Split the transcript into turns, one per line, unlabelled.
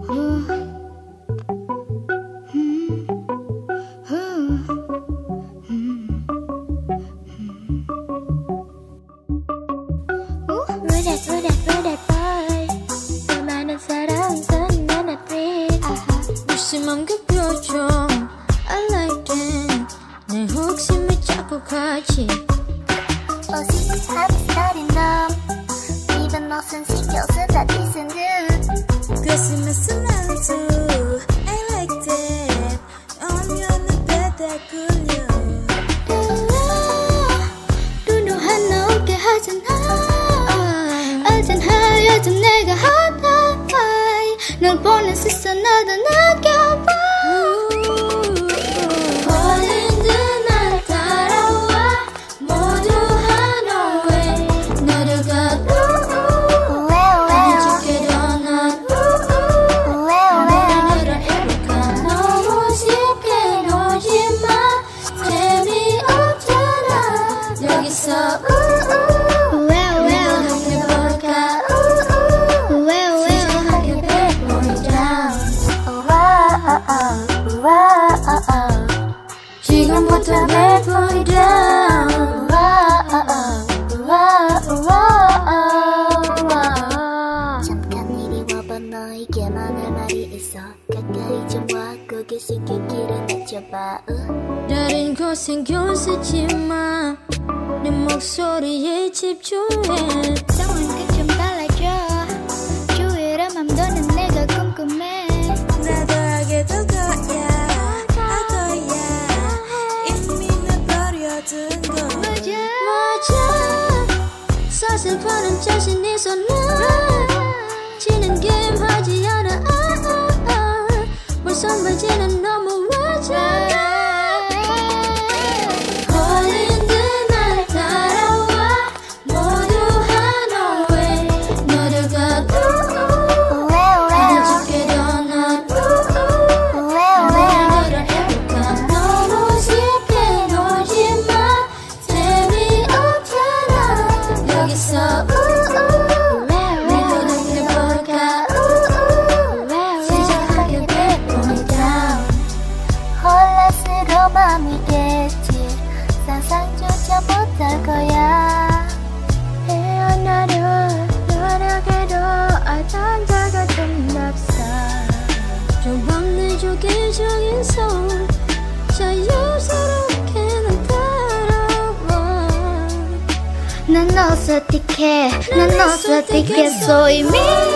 무심한 그 표정 I like that 내 혹심을 자꾸 가지
어색한 스타일인 너 입은 옷은 신경 쓰다 뒤쓴 듯
가슴에 스멜도 I like that 오면은 배달 끌려
눈도 하나 없게 하잖아 알잖아 요즘 내가 핫해 널 보는 시선 나도 느껴봐
버린 듯 날 따라와 모두 하나에 내려가 부족해도 난 너를 해볼까 너무 쉽게 놀지마 재미없잖아 여기서 지금부터 let me down
잠깐 이리 와봐 너에게만 할 말이 있어 가까이 좀 와 고개 숙여 길을 낮춰봐
다른 곳 신경 쓰지마 내 목소리에 집중해
상황 끝 좀 달라져 주위를 맘도는 내가 궁금해
나도 하게 될 거야 맞아 서슬퍼는 자신 있어 나 지는 게임 하지 않아 벌써 바지는 너무 맞아 걸린 듯 날 따라와 모두 하나에 내려가 부족해도 난 너를 해볼까 너무 쉽게 놀지마 재미없잖아 여기서 시작하게 돼 Put down
혼란스러운 맘이겠지 상상조차 못할 거야
헤어나려 노력해도 알던 자가 좀 납사 조금 내조개적인 손 자유스럽게 난 따라와
난 어서틱해 난 어서틱해 so 이미